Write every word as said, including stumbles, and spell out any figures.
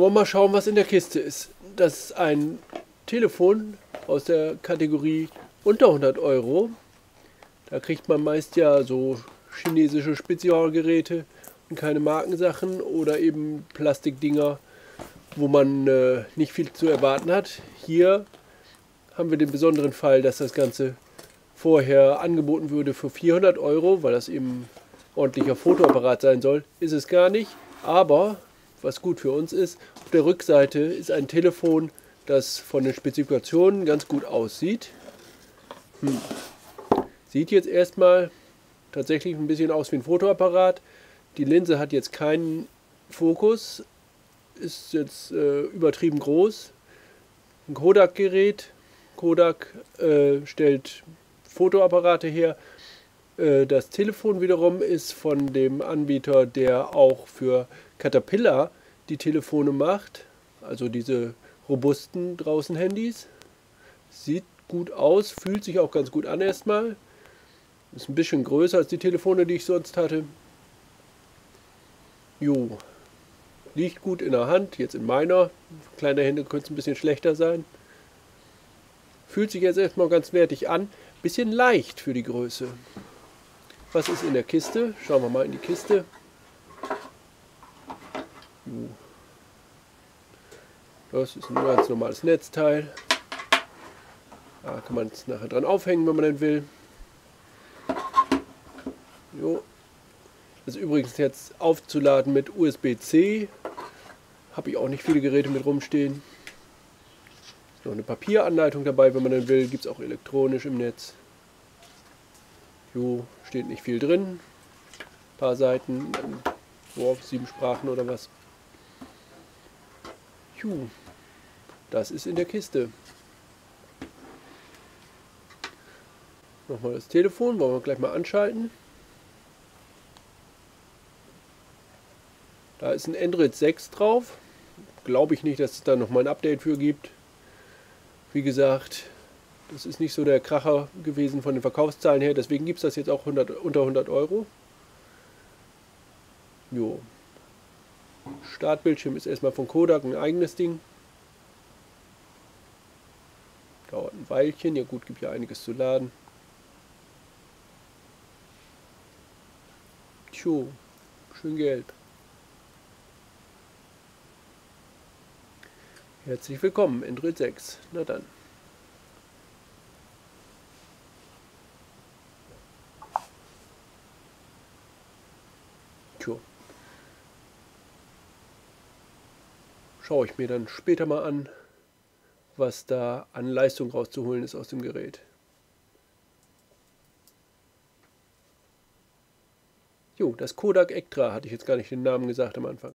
wir mal schauen, was in der Kiste ist. Das ist ein Telefon aus der Kategorie unter hundert Euro. Da kriegt man meist ja so chinesische Spezialgeräte und keine Markensachen oder eben Plastikdinger, wo man äh, nicht viel zu erwarten hat. Hier haben wir den besonderen Fall, dass das Ganze vorher angeboten würde für vierhundert Euro, weil das eben ein ordentlicher Fotoapparat sein soll. Ist es gar nicht, aber was gut für uns ist, auf der Rückseite ist ein Telefon, das von den Spezifikationen ganz gut aussieht. Hm. Sieht jetzt erstmal tatsächlich ein bisschen aus wie ein Fotoapparat. Die Linse hat jetzt keinen Fokus, ist jetzt äh, übertrieben groß. Ein Kodak-Gerät. Kodak äh, stellt Fotoapparate her. Äh, das Telefon wiederum ist von dem Anbieter, der auch für Caterpillar die Telefone macht. Also diese robusten draußen Handys. Sieht gut aus, fühlt sich auch ganz gut an erstmal. Ist ein bisschen größer als die Telefone, die ich sonst hatte. Jo, liegt gut in der Hand, jetzt in meiner. Kleine Hände könnte es ein bisschen schlechter sein. Fühlt sich jetzt erstmal ganz wertig an. Bisschen leicht für die Größe. Was ist in der Kiste? Schauen wir mal in die Kiste. Jo. Das ist ein ganz normales Netzteil. Da kann man es nachher dran aufhängen, wenn man denn will. Jo. Das ist übrigens jetzt aufzuladen mit U S B C. Habe ich auch nicht viele Geräte mit rumstehen. Ist noch eine Papieranleitung dabei, wenn man denn will. Gibt es auch elektronisch im Netz. Jo, steht nicht viel drin. Ein paar Seiten, oh, sieben Sprachen oder was. Jo, das ist in der Kiste. Nochmal das Telefon, wollen wir gleich mal anschalten. Da ist ein Android sechs drauf. Glaube ich nicht, dass es da nochmal ein Update für gibt. Wie gesagt, das ist nicht so der Kracher gewesen von den Verkaufszahlen her. Deswegen gibt es das jetzt auch hundert, unter hundert Euro. Jo. Startbildschirm ist erstmal von Kodak ein eigenes Ding. Dauert ein Weilchen. Ja gut, gibt ja einiges zu laden. Tjo, schön gelb. Herzlich willkommen, Android sechs. Na dann. Tjo. Schaue ich mir dann später mal an, was da an Leistung rauszuholen ist aus dem Gerät. Jo, das Kodak Ektra hatte ich jetzt gar nicht den Namen gesagt am Anfang.